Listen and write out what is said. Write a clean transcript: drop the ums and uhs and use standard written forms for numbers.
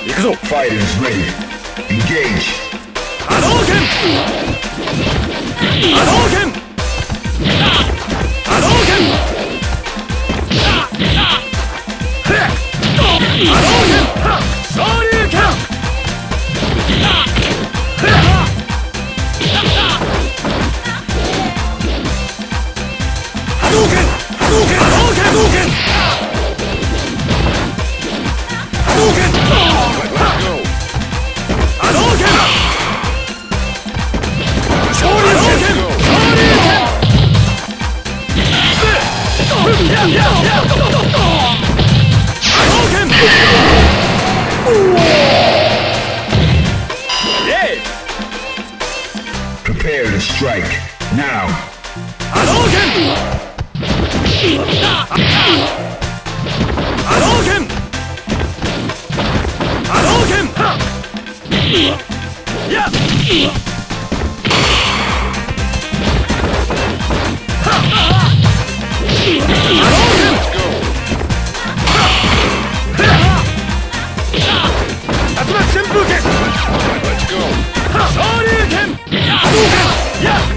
行くぞ。 Fighters ready. Engage. 波動拳。波動拳。波動拳。波動拳。昇竜拳。波動拳。波動拳。波動拳。波動拳。波動拳。波動拳。昇竜拳。昇竜拳。波動拳。 Prepare to strike. Now. 波動拳。波動拳。波動拳。やっ。竜巻旋風拳。昇竜拳。波動拳。やっ。